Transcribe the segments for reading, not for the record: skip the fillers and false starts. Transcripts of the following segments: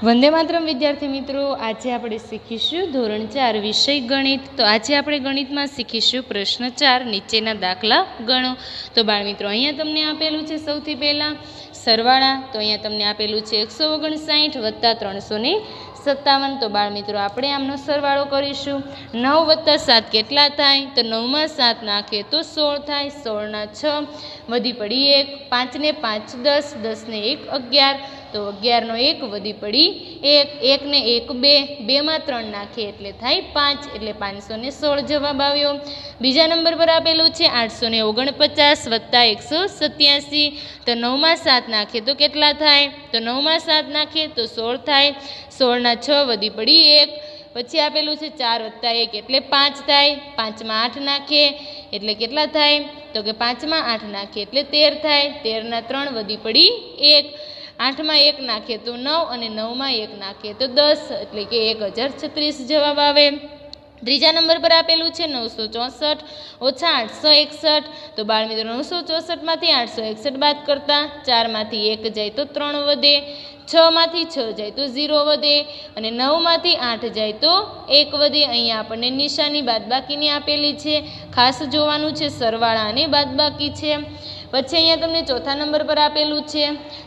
वंदे मातरम विद्यार्थी मित्रों, आज આપણે શીખીશું ધોરણ 4 વિષય ગણિત। તો આજે આપણે ગણિતમાં શીખીશું પ્રશ્ન 4 નીચેના દાખલા ગણો। તો બાળ મિત્રો, અહીંયા તમને આપેલું છે સૌથી પહેલા સરવાળા। તો અહીંયા તમને આપેલું છે 159 + 357। તો બાળ મિત્રો, આપણે આમનો સરવાળો કરીશું। 9 + 7 કેટલા થાય? તો 9 માં 7 નાખીએ તો 16 થાય। 16 ના 6 વધી પડી 1, 5 ને 5 10, 10 ને 1 11, तो 11 નો 1 વધી પડી 1, 1 ને 1 2, 2 માં 3 નાખીએ એટલે થાય 5, એટલે 516 જવાબ આવ્યો। બીજા નંબર પર આપેલું છે 849 + 187। તો 9 માં 7 નાખીએ તો કેટલા થાય? તો 9 માં 7 નાખીએ તો 16 થાય। 16 ના 6 વધી પડી 1, પછી આપેલું છે 4 + 1 એટલે 5 થાય। 5 માં 8 નાખીએ એટલે કેટલા થાય? તો કે 5 માં 8 નાખીએ એટલે 13 થાય। 13 ના 3 વધી પડી 1, 8 માં 1 નાખીએ તો 9, અને 9 માં 1 નાખીએ તો 10, એટલે કે 1036 જવાબ આવે। ત્રીજા નંબર પર આપેલું છે 964 - 861। તો બાળ મિત્રો, 964 માંથી 861 બાદ કરતા 4 માંથી 1 જાય તો 3 વધે, 6 માંથી 6 જાય તો 0 વધે, અને 9 માંથી 8 જાય તો 1 વધે। અહીંયા આપણને નિશાની બાદબાકીની આપેલી છે, ખાસ જોવાનું છે સરવાળા અને બાદબાકી છે। પછી અહીંયા તમને ચોથા નંબર પર આપેલું છે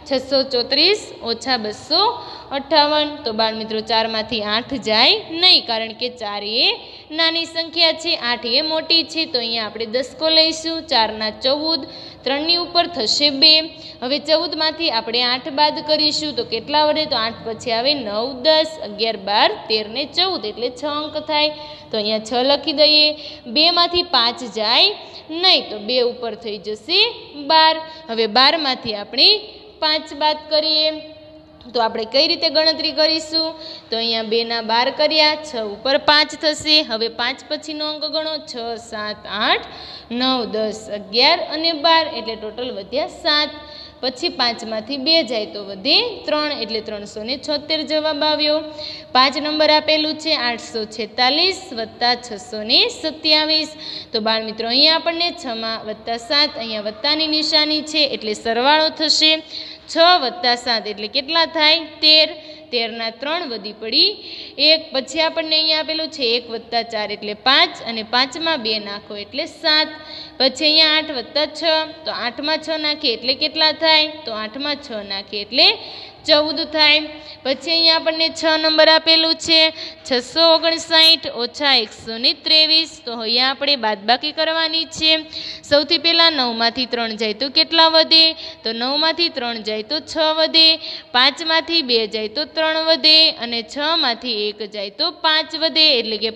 634 - 258। તો બાળ મિત્રો, 4 માંથી 8 જાય નહીં, કારણ કે 4 એ નાની સંખ્યા છે, 8 એ મોટી છે। તો અહીંયા આપણે દસકો લઈશું। 4 ના 14, 3 ની ઉપર થશે 2। હવે 14 માંથી આપણે 8 બાદ કરીશું તો કેટલા વધે? તો 8 પછી આવે 9, 10, 11, 12, 13 ને 14, એટલે 6 અંક થાય। તો અહીંયા 6 લખી દઈએ। 2 માંથી 5 જાય નહીં, તો 2 ઉપર થઈ જશે 12। હવે 12 માંથી આપણે 5 બાદ કરીએ તો આપણે કઈ રીતે ગણતરી કરીશું? તો અહીંયા 2 ના 12 કર્યા, 6 ઉપર 5 થશે। હવે 5 પછીનો અંક ગણો, 6, 7, 8, 9, 10, 11 અને 12, એટલે ટોટલ વધ્યા 7। પછી 5 માંથી 2 જાય તો વધે 3, એટલે 376 જવાબ આવ્યો। 5 નંબર આપેલું છે 846 + 627। તો બાળ મિત્રો, અહીંયા આપણને 6 માં +7, અહીંયા વત્તાની નિશાની છે એટલે સરવાળો થશે। 6 + 7 એટલે કેટલા થાય? 13, 13 ના 3 વધી પડી 1, પછી આપણને અહીંયા આપેલું છે 1 + 4 એટલે 5, અને 5 માં 2 નાખો એટલે 7। પછી અહીંયા 8 + 6, તો 8 માં 6 નાખીએ એટલે કેટલા થાય? તો 8 માં 6 નાખીએ એટલે 14 થાય। પછી અહીંયા આપણને 6 નંબર આપેલું છે 659 - 123। તો અહીંયા આપણે બાદબાકી કરવાની છે। સૌથી પહેલાં 9 માંથી 3 જાય તો કેટલા વધે? તો 9 માંથી 3 જાય તો 6 વધે, 5 માંથી 2 જાય તો 3 વધે, અને 6 માંથી 1 જાય તો 5 વધે, એટલે કે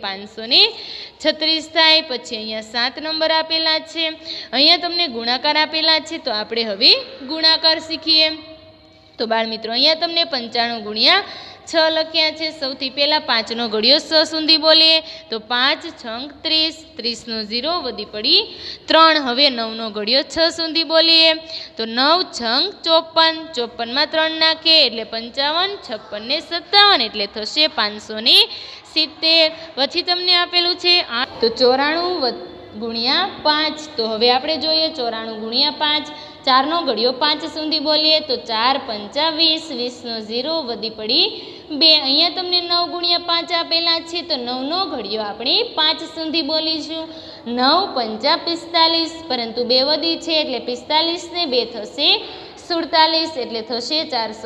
536 થાય। પછી અહીંયા 7 નંબર આપેલા છે, અહીંયા તમને ગુણાકાર આપેલા છે, તો આપણે હવે ગુણાકાર શીખીએ। તો બાળ મિત્રો, અહીંયા તમને 95 × 6 લખ્યા છે। સૌથી પહેલાં 5 નો ઘડિયો 6 સુધી બોલીએ તો 5 6 30, 30 નો 0 વધી પડી 3। હવે 9 નો ઘડિયો 6 સુધી બોલીએ તો 9 6 54, 54 માં 3 નાખીએ એટલે 55, 56 ને 57, એટલે થશે 570। પછી તમને આપેલું છે તો 94 × 5। તો હવે આપણે જોઈએ 94 × 5। 4 નો ઘડિયો 5 સુધી બોલીએ તો 4 5 20, 20 નો 0 વધી પડી 2। અહીંયા તમને 9 × 5 આપેલા છે, તો 9 નો ઘડિયો આપણે 5 સુધી બોલીશું। 9 5 45, પરંતુ 2 વધી છે એટલે 45 ને 2 થશે 47, એટલે થશે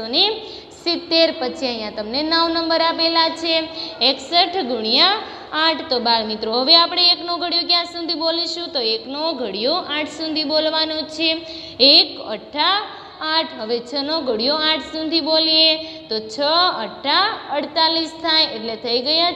470। પછી અહીંયા તમને 9 નંબર આપેલા છે 61 × 8। તો બાળ મિત્રો, હવે આપણે 1 નો ઘડિયો ક્યાં સુધી બોલીશું? તો 1 નો ઘડિયો 8 સુધી બોલવાનો છે। 1 8 8, હવે 6 નો ઘડિયો 8 સુધી બોલીએ તો 6 8 48 થાય, એટલે થઈ ગયા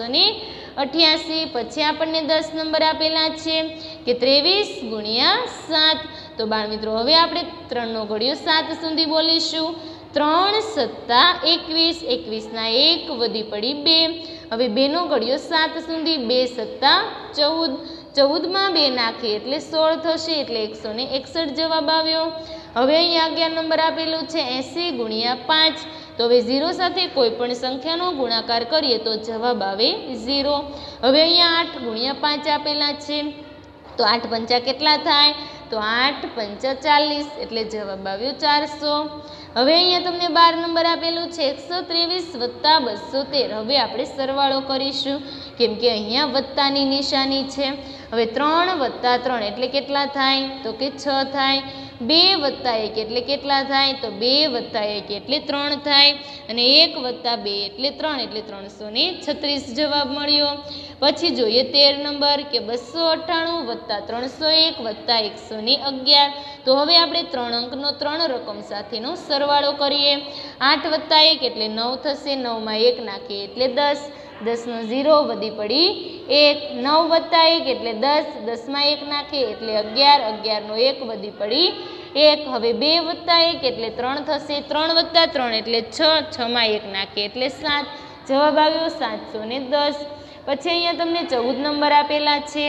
488। પછી આપણને 10 નંબર આપેલા છે કે 23 × 7। તો બાળ મિત્રો, હવે આપણે 3 નો ઘડિયો 7 સુધી બોલીશું। 3 7 21, 21 ના 1 વધી પડી 2। હવે 2 નો ઘડિયો 7 સુધી, 2 7 14, 14 માં 2 નાખીએ એટલે 16 થશે, એટલે 161 જવાબ આવ્યો। હવે અહીંયા 11 નંબર આપેલું છે 80 × 5। તો હવે 0 સાથે કોઈ પણ સંખ્યાનો ગુણાકાર કરીએ તો જવાબ આવે 0। હવે અહીંયા 8 × 5 આપેલા છે, તો 8 5 કેટલા થાય? તો 8 5 40, એટલે જવાબ આવ્યો 400। હવે અહીંયા તમને 12 નંબર આપેલું છે 123 વત્તા 213. હવે આપણે સરવાળો કરીશું કેમ કે અહીંયા વત્તાની નિશાની છે. હવે 3 વત્તા 3 એટલે કેટલા થાય તો કે 6 થાય. 2 વત્તા 1 એટલે કેટલા થાય તો 2 વત્તા 1 એટલે 3 થાય. અને 1 વત્તા 2 એટલે 3 એટલે 336 જવાબ મળ્યો. પછી જોઈએ 13 નંબર કે 298 વત્તા 301 વત્તા 111. તો હવે આપણે 3 અંકનો 3 રકમ સાથેનો સરવાળો કરીએ. 8 વત્તા 1 એટલે 9 થશે. 9માં 1 નાખીએ એટલે 10. 10નો 0 વધી પડી 1. 9 વત્તા 1 એટલે 10. 10માં 1 નાખીએ એટલે 11. 11નો 1 વધી પડી 1. હવે 2 વત્તા 1 એટલે 3 થશે. 3 વત્તા 3 એટલે 6. 6માં 1 નાખીએ એટલે 7. જવાબ આવ્યો 710. પછી અહીંયા તમને 14 નંબર આપેલા છે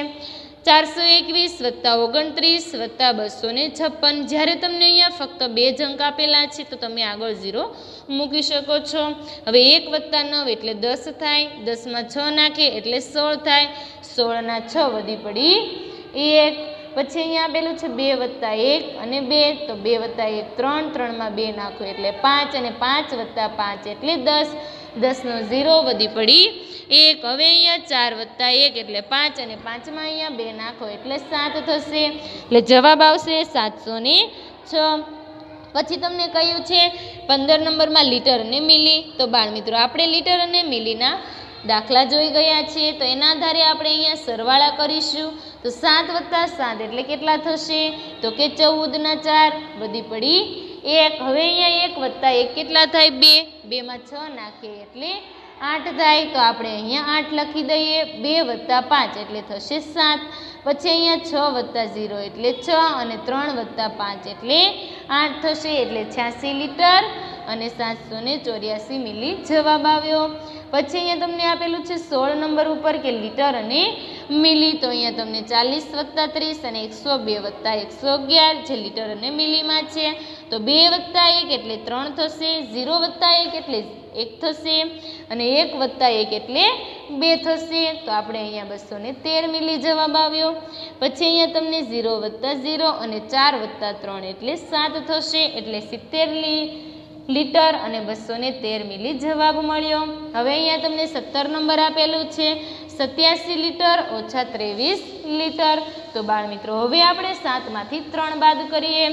421 વત્તા 29 વત્તા 256. જ્યારે તમને અહીંયા ફક્ત 2 જ અંક આપેલા છે તો તમે આગળ 0 મૂકી શકો છો. હવે 1 વત્તા 9 એટલે 10 થાય. 10માં 6 નાખે એટલે 16 થાય. 16ના 6 વધી પડી 1. પછી અહીંયા આપેલું છે 2 વત્તા 1 અને 2. તો 2 વત્તા 1 3. 3માં 2 નાખો એટલે 5 અને 5 વત્તા 5 એટલે 10. 10નો 0 વધી પડી 1. હવે અહીંયા 4 વત્તા 1 એટલે 5 અને 5માં અહીંયા 2 નાખો એટલે 7 થશે. એટલે જવાબ આવશે 706. પછી તમને કહ્યું છે 15 નંબરમાં લીટર અને મિલી. તો બાળમિત્રો આપણે લીટર અને મિલીના દાખલા જોઈ ગયા છીએ. તો એના આધારે આપણે અહીંયા સરવાળા કરીશું. તો 7 વત્તા 7 એટલે કેટલા થશે તો કે 14ના 4 વધી પડી 1. હવે અહીંયા 1 વત્તા 1 કેટલા થાય 2. 2માં 6 નાખીએ એટલે 8 થાય. તો આપણે અહીંયા 8 લખી દઈએ. 2 વત્તા 5 એટલે થશે 7. પછી અહીંયા 6 વત્તા 0 એટલે 6 અને 3 વત્તા 5 એટલે 8 થશે. એટલે 86 લીટર અને 784 મિલી જવાબ આવ્યો. પછી અહીંયા તમને આપેલું છે 16 નંબર ઉપર કે લીટર અને મિલી. તો અહીંયા તમને 40 વત્તા 30 અને 102 વત્તા 111 જે લીટર અને મિલીમાં છે. તો 2 વત્તા 1 એટલે 3 થશે. 0 વત્તા 1 એટલે 1 થશે અને 1 વત્તા 1 એટલે 2 થશે. તો આપણે અહીંયા 213 મિલી જવાબ આવ્યો. પછી અહીંયા તમને 0 વત્તા 0 અને 4 વત્તા 3 એટલે 7 થશે. એટલે 70 લીટર અને 213 મિલી જવાબ મળ્યો. હવે અહીંયા તમને 17 નંબર આપેલું છે 87 લીટર ઓછા 23 લીટર. તો બાળમિત્રો હવે આપણે 7માંથી 3 બાદ કરીએ.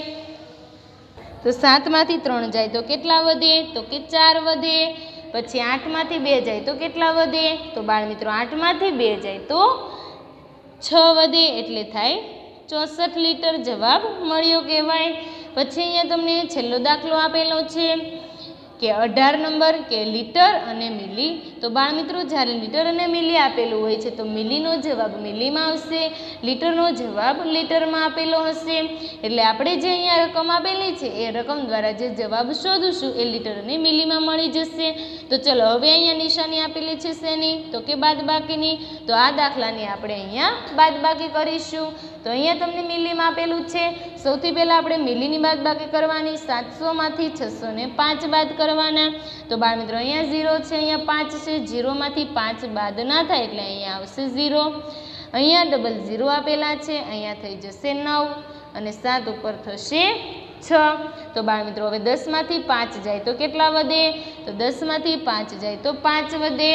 તો 7માંથી 3 જાય તો કેટલા વધે તો કે 4 વધે. પછી 8માંથી 2 જાય તો કેટલા વધે તો બાળમિત્રો 8માંથી 2 જાય તો 6 વધે. એટલે થાય 64 લીટર જવાબ મળ્યો કહેવાય. પછી અહીંયા તમને છેલ્લો દાખલો આપેલો છે કે 18 નંબર કે લીટર અને મિલી. તો બાળમિત્રો જ્યારે લીટર અને મિલી આપેલું હોય છે તો મિલીનો જવાબ મિલીમાં આવશે, લીટરનો જવાબ લીટરમાં આપેલો હશે. એટલે આપણે જે અહીંયા રકમ આપેલી છે એ રકમ દ્વારા જે જવાબ શોધીશું એ લીટર અને મિલીમાં મળી જશે. તો ચલો હવે અહીંયા નિશાની આપેલી છે શેની તો કે બાદબાકીની. તો આ દાખલાની આપણે અહીંયા બાદબાકી કરીશું. તો અહીંયા તમને મિલીમાં આપેલું છે. સૌથી પહેલાં આપણે મિલીની બાદબાકી કરવાની. 700માંથી 605 બાદ કરવાના. તો બાળમિત્રો અહીંયા 0 છે, અહીંયા 5 છે. 0માંથી 5 બાદ ના થાય એટલે અહીંયા આવશે 0. અહીંયા ડબલ 0 આપેલા છે. અહીંયા થઈ જશે 9 અને 7 ઉપર થશે 6. તો બાળમિત્રો હવે 10માંથી 5 જાય તો કેટલા વધે તો 10માંથી 5 જાય તો 5 વધે.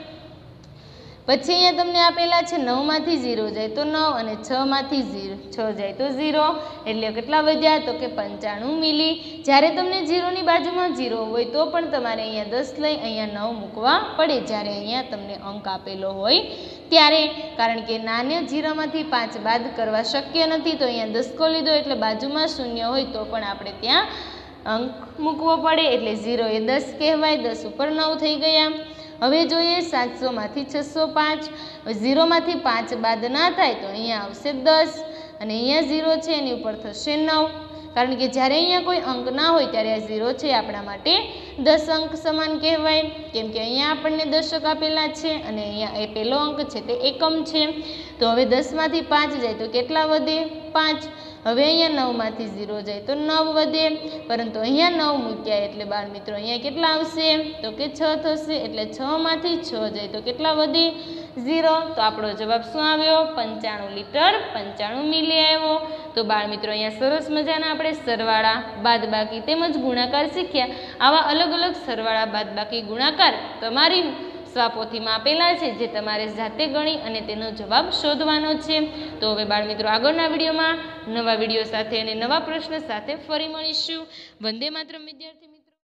પછી અહીંયા તમને આપેલા છે 9માંથી 0 જાય તો 9 અને 6માંથી 6 જાય તો 0. એટલે કેટલા વધ્યા તો કે 95 મિલી. જ્યારે તમને 0ની બાજુમાં 0 હોય તો પણ તમારે અહીંયા 10 લઈ અહીંયા 9 મૂકવા પડે જ્યારે અહીંયા તમને અંક આપેલો હોય ત્યારે. કારણ કે નાના 0માંથી 5 બાદ કરવા શક્ય નથી. તો અહીંયા 10 લીધો એટલે બાજુમાં 0 હોય તો પણ આપણે ત્યાં અંક મૂકવો પડે. એટલે 0 એ 10 કહેવાય. 10 ઉપર 9 થઈ ગયા. હવે જોઈએ 700માંથી 605. 0માંથી 5 બાદ ના થાય તો અહીંયા આવશે 10 અને અહીંયા 0 છે એની ઉપર થશે 9. કારણ કે જ્યારે અહીંયા કોઈ અંક ના હોય ત્યારે આ 0 છે આપણા માટે 10 અંક સમાન કહેવાય. કેમ કે અહીંયા આપણને દશક આપેલા છે અને અહીંયા એ પહેલો અંક છે તે એકમ છે. તો હવે 10માંથી 5 જાય તો કેટલા વધે 5. હવે અહીંયા 9માંથી 0 જાય તો 9 વધે. પરંતુ અહીંયા 9 મૂક્યા એટલે બાળમિત્રો અહીંયા કેટલા આવશે તો કે 6 થશે. એટલે 6માંથી 6 જાય તો કેટલા વધે 0. તો આપણો જવાબ શું આવ્યો 95 લીટર 95 મિલી આવ્યો. તો બાળમિત્રો અહીંયા સરસ મજાના આપણે સરવાળા, બાદબાકી તેમજ ગુણાકાર શીખ્યા. આવા અલગ અલગ સરવાળા, બાદબાકી, ગુણાકાર તમારી સ્વાપોથીમાં આપેલા છે, જે તમારે જાતે ગણી અને તેનો જવાબ શોધવાનો છે. તો હવે બાળમિત્રો આગળના વિડીયોમાં નવા વિડીયો સાથે અને નવા પ્રશ્ન સાથે ફરી મળીશું. વંદે માતરમ વિદ્યાર્થી.